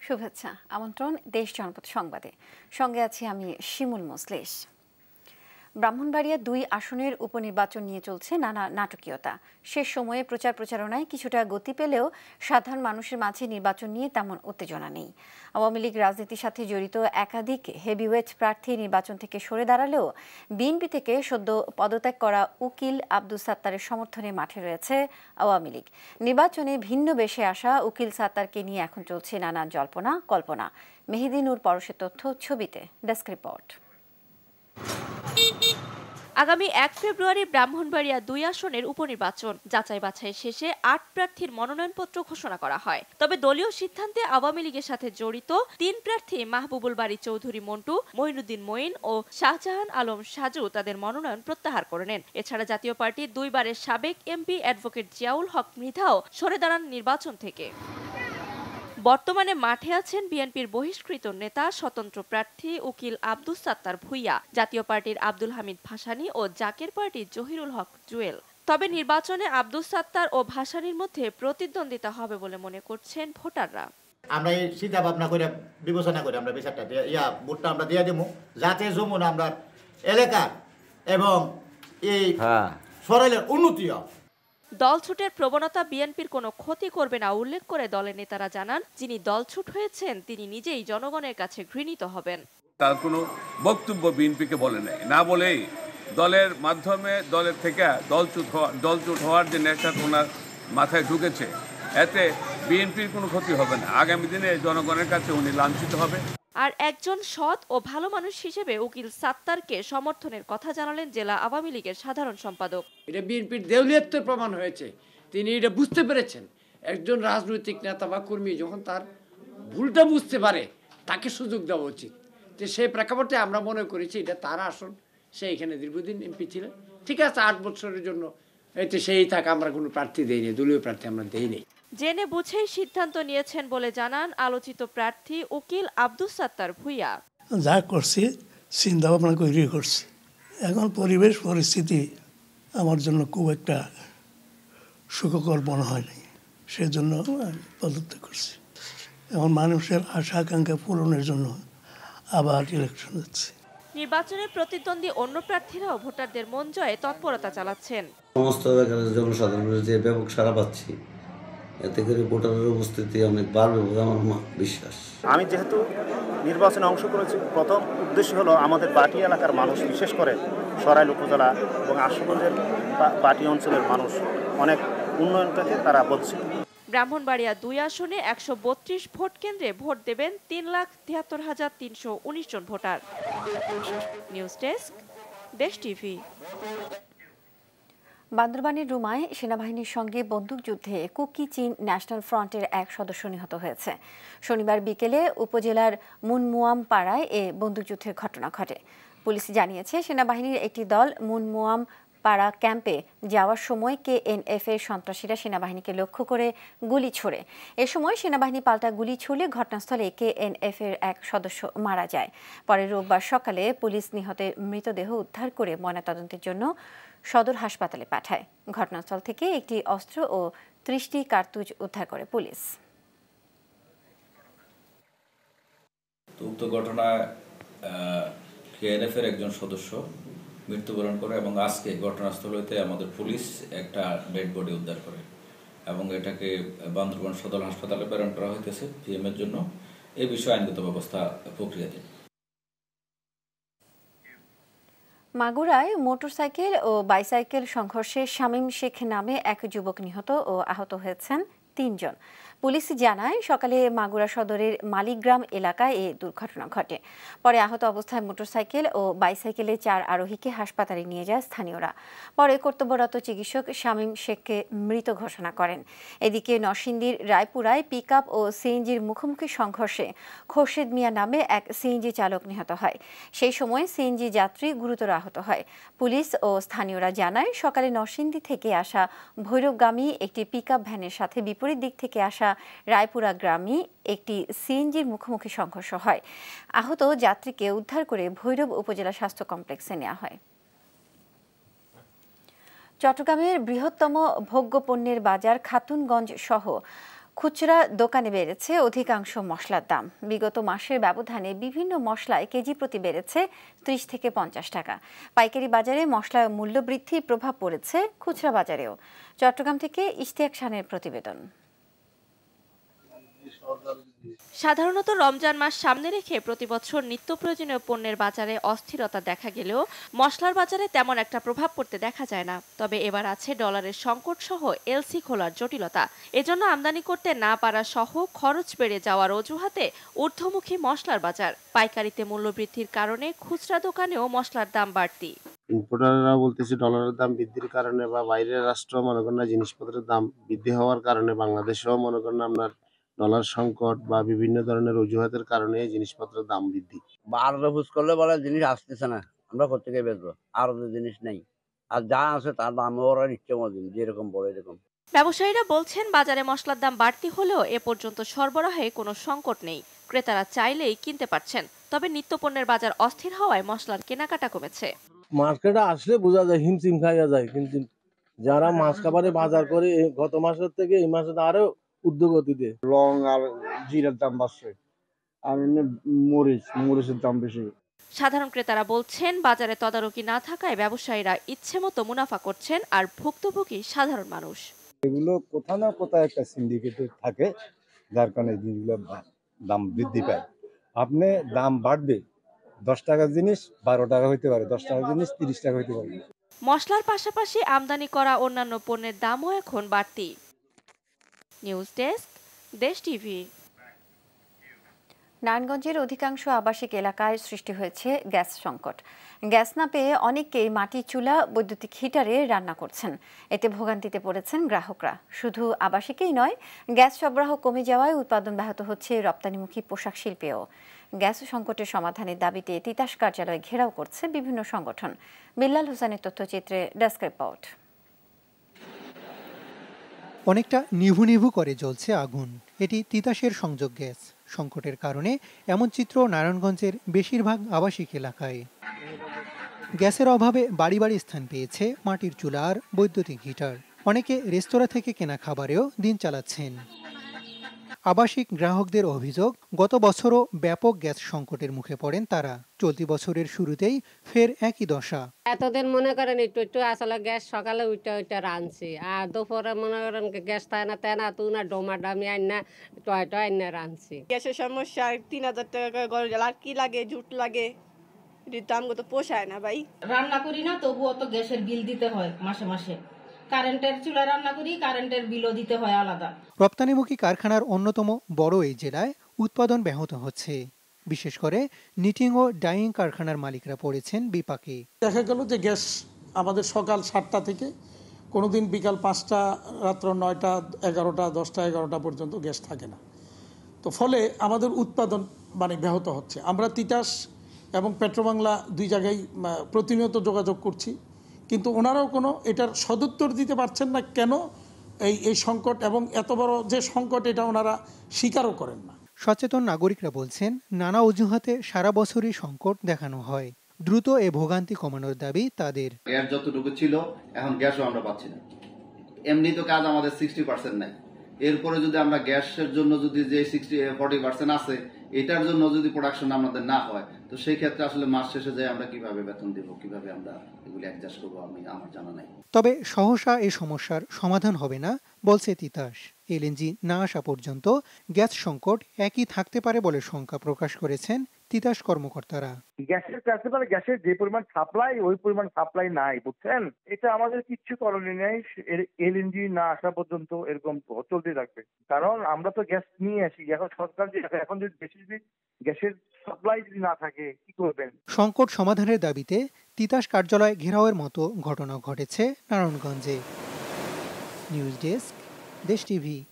শুভেচ্ছা আমন্ত্রণ দেশ জনপদ সংবাদে সঙ্গে আছি আমি শিমুল মোসলেশ। ব্রাহ্মণবাড়িয়া ২ আসনের উপনির্বাচন নিয়ে চলছে নানা নাটকীয়তা। শেষ সময়ে প্রচারণায় কিছুটা গতি পেলেও সাধারণ মানুষের মাঝে নির্বাচন নিয়ে তেমন উত্তেজনা নেই। আওয়ামী লীগ রাজনীতির সাথে জড়িত একাধিক হেভিওয়েট প্রার্থী নির্বাচন থেকে সরে দাঁড়ালেও বিএনপি থেকে সদ্য পদত্যাগ করা উকিল আব্দুস সাত্তারের সমর্থনে মাঠে রয়েছে আওয়ামী লীগ। নির্বাচনে ভিন্ন বেশে আসা উকিল সাত্তারকে নিয়ে এখন চলছে নানান জল্পনা কল্পনা। মেহেদী নূর পরশের তথ্য ছবিতে ডেস্ক রিপোর্ট। আগামী ১ ফেব্রুয়ারি ব্রাহ্মণবাড়িয়া ২ আসনের উপনির্বাচন যাচাই বাছাই শেষে ৮ প্রার্থীর মনোনয়নপত্র ঘোষণা করা হয়। তবে দলীয় সিদ্ধান্তে আওয়ামী লীগের সাথে জড়িত ৩ প্রার্থী মাহবুবুল বাড়ি চৌধুরী মন্টু, মঈনুদ্দিন মঈন ও শাহজাহান আলম সাজু তাদের মনোনয়ন প্রত্যাহার করে নেন। এছাড়া জাতীয় পার্টির ২ বারের সাবেক এমপি অ্যাডভোকেট জিয়াউল হক মৃধাও সরে দাঁড়ান নির্বাচন থেকে। বর্তমানে মাঠে আছেন বিএনপির বহিষ্কৃত নেতা স্বতন্ত্র প্রার্থী উকিল আব্দুস সাত্তার ভূঁইয়া, জাতীয় পার্টির আব্দুল হামিদ ভাসানী ও জাকের পার্টির জহিরুল হক জুয়েল। তবে নির্বাচনে আব্দুস সাত্তার ও ভাসানীর মধ্যে প্রতিদ্বন্দ্বিতা হবে বলে মনে করছেন ভোটাররা। আমরা এই চিন্তা ভাবনা করে বিবেচনা করে আমরা বিচারটা ভোটটা আমরা দিয়ে দেবো, যাতে যেমন আমরা এলাকার এবং এই সরাইলের উন্নতি হয়। দলছুটের প্রবণতা বিএনপির কোনো ক্ষতি করবে না উল্লেখ করে দলের নেতারা জানান, যিনি দলছুট হয়েছেন তিনি নিজেই জনগণের কাছে ঘৃণিত হবেন। তার কোনো বক্তব্য বিএনপিকে বলে নাই, না বলেই দলের মাধ্যমে দলের থেকে দলছুট হওয়ার যে নেশা ওনার মাথায় ঢুকেছে, এতে বিএনপির কোনো ক্ষতি হবে না। আগামী দিনে জনগণের কাছে উনি লাঞ্ছিত হবে। আর একজন সৎ ও ভালো মানুষ হিসেবে উকিল সাত্তারকে সমর্থনের কথা জানালেন জেলা আওয়ামী লীগের সাধারণ সম্পাদক। এটা বিএনপির দেউলিয়াত্বের প্রমাণ হয়েছে, তিনি এটা বুঝতে পেরেছেন। একজন রাজনৈতিক নেতা বা কর্মী যখন তার ভুলটা বুঝতে পারে তাকে সুযোগ দেওয়া উচিত। তো সেই প্রেক্ষাপটে আমরা মনে করেছি এটা তার আসন, সে এখানে দীর্ঘদিন এমপি ছিলেন, ঠিক আছে ৮ বছরের জন্য এতে সেই থাকা, আমরা কোনো প্রার্থী দেইনি, দলীয় প্রার্থী আমরা দেইনি। জেনে বুঝেই সিদ্ধান্ত নিয়েছেন বলে জানান আলোচিত প্রার্থী উকিল আব্দুস সাত্তার ভূঁইয়া। যা করছি চিন্তা ভাবনা করে করছি, এখন পরিবেশ পরিস্থিতি আমার জন্য খুব একটা সুখকর মনে হয়নি, সেজন্য আমি পদত্যাগ করছি। এখন মানুষের আশা আকাঙ্ক্ষা পূরণের জন্য আবার ইলেকশন হচ্ছে। নির্বাচনে প্রতিদ্বন্দ্বী অন্য প্রার্থীরাও ভোটারদের মন জয়ে তৎপরতা চালাচ্ছেন। সমস্ত জনসাধারণের যে ব্যাপক সাড়া পাচ্ছি, এতে করে ভোটারের উপস্থিতি অনেক বাড়বে বলে আমার বিশ্বাস। আমি যেহেতু নির্বাচনে অংশ করেছি, প্রথম উদ্দেশ্য হলো আমাদের বাটি এলাকার মানুষ, বিশেষ করে সরাইল উপজেলা এবং আশুগঞ্জের বাটি অঞ্চলের মানুষ অনেক উন্নয়ন পেতে তারা বলছে। ব্রাহ্মণবাড়িয়া ২ আসনে ১৩২ ভোট কেন্দ্রে ভোট দেবেন ৩,৭৩,৩১৯ জন ভোটার। News desk, Desh TV. বান্দরবানের রুমায় সেনাবাহিনীর সঙ্গে বন্দুকযুদ্ধে কুকি চীন ন্যাশনাল ফ্রন্টের এক সদস্য নিহত হয়েছে। শনিবার বিকেলে উপজেলার মুনমুয়াম পাড়ায় এ বন্দুকযুদ্ধের ঘটনা ঘটে। পুলিশ জানিয়েছে, সেনাবাহিনীর একটি দল মুনমুয়াম পাড়া ক্যাম্পে যাওয়ার সময় কেএনএফ এর সন্ত্রাসীরা সেনাবাহিনীকে লক্ষ্য করে গুলি ছোড়ে। এ সময় সেনাবাহিনী পাল্টা গুলি ছুড়লে ঘটনাস্থলে কেএনএফ এর এক সদস্য মারা যায়। পরে রোববার সকালে পুলিশ নিহতের মৃতদেহ উদ্ধার করে ময়নাতদন্তের জন্য সদর হাসপাতালে পাঠায়। ঘটনাস্থল থেকে একটি অস্ত্র ও ৩০টি কার্তুজ উদ্ধার করে পুলিশ। উক্ত ঘটনায় কেএনএফ এর একজন সদস্য মৃত্যুবরণ করে এবং আজকে ঘটনাস্থল হইতে আমাদের পুলিশ একটা ডেড বডি উদ্ধার করে এবং এটাকে বান্দরবান সদর হাসপাতালে প্রেরণ করা হইতেছে জিএম এর জন্য। এই বিষয়ে আইনগত ব্যবস্থা প্রক্রিয়াধীন। মাগুরায় মোটরসাইকেল ও বাইসাইকেল সংঘর্ষে শামীম শেখ নামে এক যুবক নিহত ও আহত হয়েছেন ৩ জন। পুলিশ জানায়, সকালে মাগুরা সদরের মালিকগ্রাম এলাকায় এই দুর্ঘটনা ঘটে। পরে আহত অবস্থায় মোটরসাইকেল ও বাইসাইকেলে 4 আরোহীকে হাসপাতালে নিয়ে যায় স্থানীয়রা। পরে কর্তব্যরত চিকিৎসক শামীম শেখকে মৃত ঘোষণা করেন। এদিকে নরসিংদীর রায়পুরায় পিকআপ ও সিএনজির মুখোমুখি সংঘর্ষে খোরশেদ মিয়া নামে এক সিএনজি চালক নিহত হয়। সেই সময় সিএনজি যাত্রী গুরুতর আহত হয়। পুলিশ ও স্থানীয়রা জানায়, সকালে নরসিংদী থেকে আসা ভৈরবগামী একটি পিকআপ ভ্যানের সাথে বিপরীত দিক থেকে আসা রায়পুরা গ্রামে একটি সিএনজির মুখোমুখি সংঘর্ষ হয়। আহত যাত্রীকে উদ্ধার করে ভৈরব উপজেলা স্বাস্থ্য কমপ্লেক্সে নেওয়া হয়। চট্টগ্রামের বৃহত্তম ভোগ্যপণ্যের বাজার খাতুনগঞ্জ সহ খুচরা দোকানে বেড়েছে অধিকাংশ মশলার দাম। বিগত মাসের ব্যবধানে বিভিন্ন মশলায় কেজি প্রতি বেড়েছে 30 থেকে 50 টাকা। পাইকারি বাজারে মশলার মূল্য বৃদ্ধির প্রভাব পড়েছে খুচরা বাজারেও। চট্টগ্রাম থেকে ইশতিয়াক খানের প্রতিবেদন। সাধারণত রমজান মাস সামনে রেখে প্রতিবছর নিত্য প্রয়োজনীয় পণ্যের বাজারে অস্থিরতা দেখা গেলেও মশলার বাজারে তেমন একটা প্রভাব পড়তে দেখা যায় না। তবে এবার আছে ডলারের সংকট সহ এলসি খোলার জটিলতা। এজন্য আমদানি করতে না পারা সহ খরচ বেড়ে যাওয়ার অজুহাতে ঊর্ধ্বমুখী মশলার বাজার। পাইকারিতে মূল্য বৃদ্ধির কারণে খুচরা দোকানেও মশলার দাম বাড়তি। ইম্পোর্টাররা বলতেছে ডলারের দাম বৃদ্ধির কারণে বা বাইরের রাষ্ট্র মনে করেন জিনিসপত্রের দাম বৃদ্ধি হওয়ার কারণে বাংলাদেশেও মনে করেন আপনার ডলার সংকট বা বিভিন্ন ধরনের অজুহাতের কারণে জিনিসপত্রের দাম বৃদ্ধি। আরো বুঝ করলে বলে জিনিস আসতেছে না, আমরা কোথেকে বেচবো, আরো জিনিস নেই, আর যা আছে তার দাম ওরা নিচ্ছে মদিন যেরকম বলে এরকম। ব্যবসায়ীরা বলছেন বাজারে মশলার দাম বাড়তি হলেও এ পর্যন্ত সরবরাহে কোনো সংকট নেই। ক্রেতারা চাইলেই কিনতে পারছেন। তবে নিত্যপণ্যের বাজার অস্থির হওয়ায় মশলার কেনাকাটা কমেছে। মার্কেটে আসলে বোঝা যায় হিমশিম খাইয়া যায়, কিন্তু যারা মাছ খাবারে বাজার করে গত মাসের থেকে এই মাসে আরো উদ্যোগতিতে লং আর জিরার দাম বাড়ছে, আর মরিচের দাম বেশি। সাধারণ ক্রেতারা বলছেন বাজারে তদারকি না থাকায় ব্যবসায়ীরা ইচ্ছেমতো মুনাফা করছেন আর ভুক্তভোগী সাধারণ মানুষ। এগুলো কোথাও না কোথাও একটা সিন্ডিকেটে থাকে, যার কারণে জিনিসগুলো দাম বৃদ্ধি পায়। আপনি দাম বাড়বে, 10 টাকার জিনিস 12 টাকা হইতে পারে, 10 টাকার জিনিস 30 টাকা হইতে পারে। মশলার পাশাপাশি আমদানি করা অন্যান্য পণ্যের দামও এখন বাড়তি। News desk, Desh TV. নারায়ণগঞ্জের অধিকাংশ আবাসিক এলাকায় সৃষ্টি হয়েছে গ্যাস সংকট। গ্যাস না পেয়ে অনেকেই মাটির চুলা, বৈদ্যুতিক হিটারে রান্না করছেন। এতে ভোগান্তিতে পড়েছেন গ্রাহকরা। শুধু আবাসিকেই নয়, গ্যাস সরবরাহ কমে যাওয়ায় উৎপাদন ব্যাহত হচ্ছে রপ্তানিমুখী পোশাক শিল্পেও। গ্যাস সংকটের সমাধানের দাবিতে তিতাস কার্যালয় ঘেরাও করছে বিভিন্ন সংগঠন। বিল্লাল হোসেনের তথ্যচিত্রে ডেস্ক রিপোর্ট। অনেকটা নিভু নিভু করে জ্বলছে আগুন। এটি তিতাসের সংযোগ গ্যাস। সংকটের কারণে এমন চিত্র নারায়ণগঞ্জের বেশিরভাগ আবাসিক এলাকায়। গ্যাসের অভাবে বাড়ি বাড়ি স্থান পেয়েছে মাটির চুলা আর বৈদ্যুতিক হিটার। অনেকে রেস্তোরাঁ থেকে কেনা খাবারেও দিন চালাচ্ছেন। আবাসিক গ্রাহকদের অভিযোগ, গত বছরও ব্যাপক গ্যাস সংকটের মুখে পড়েন তারা। চলতি বছরের শুরুতেই ফের একই দশা। এতদিন মনে করেন একটু আসলে গ্যাস সকালে ওইটা রাঁধছি, আর দুপুরে মনে করেন গ্যাস তাই না তুই না ডোমা ডামি আইন না টয় আইন না রাঁধছি। গ্যাসের সমস্যা, 3000 টাকা আর কি লাগে, জুট লাগে, দাম তো পোষায় না ভাই। রান্না করি না তবুও তো গ্যাসের বিল দিতে হয় মাসে মাসে। কারেন্টের চুলা রান্না করি, কারেন্টের বিলও দিতে হয় আলাদা। রপ্তানিমুখী কারখানার অন্যতম বড় এই জেলায় উৎপাদন ব্যাহত হচ্ছে। বিশেষ করে নিটিং ও ডাইং কারখানার মালিকরা পড়েছেন বিপাকে। দেখা গেল যে গ্যাস আমাদের সকাল 7টা থেকে কোনোদিন বিকাল 5টা, রাত্র 9টা, 11টা, 10টা, 11টা পর্যন্ত গ্যাস থাকে না। তো ফলে আমাদের উৎপাদন ব্যাহত হচ্ছে। আমরা তিতাস এবং পেট্রোবাংলা দুই জায়গায় প্রতিনিয়ত যোগাযোগ করছি, কিন্তু ওনারাও কোনো এটার সদুত্তর দিতে পারছেন না। কেন এই সংকট এবং এত বড় যে সংকট, এটা ওনারা স্বীকারও করেন না। সচেতন নাগরিকরা বলছেন, নানা অজুহাতে সারা বছরই সংকট দেখানো হয়। দ্রুত এ ভোগান্তি কমানোর দাবি তাদের। গ্যাস যতটুকু ছিল এখন গ্যাসও আমরা পাচ্ছি না। এমনি তো কাজ আমাদের 60% নাই, এরপরে যদি আমরা গ্যাসের জন্য যদি যে 40% আছে এটার জন্য যদি প্রোডাকশন আমাদের না হয়, তো সেই ক্ষেত্রে আসলে মাস শেষে যায় আমরা কিভাবে বেতন দেব, কিভাবে আমরা এগুলি অ্যাডজাস্ট করবো, আমার জানা নাই। তবে সহসা এই সমস্যার সমাধান হবে না বলছে তিতাস। এলএনজি না আসা পর্যন্ত গ্যাস সংকট একই থাকতে পারে বলে শঙ্কা প্রকাশ করেছেন তিতাস কর্মকর্তারা। গ্যাসের কাছে গ্যাসের যে পরিমাণ সাপ্লাই, ওই পরিমাণ সাপ্লাই নাই, বুঝছেন? এটা আমাদের কিচ্ছু করণীয় নেই। এলএনজি না আসা পর্যন্ত এরকম চলতে থাকবে, কারণ আমরা তো গ্যাস নিয়ে আসি। এখন সরকার এখন যদি বেশি গ্যাসের সাপ্লাই যদি না থাকে কি করবেন? সংকট সমাধানের দাবিতে তিতাস কার্যালয় ঘেরাওয়ের মতো ঘটনা ঘটেছে নারায়ণগঞ্জে। News desk, Desh TV.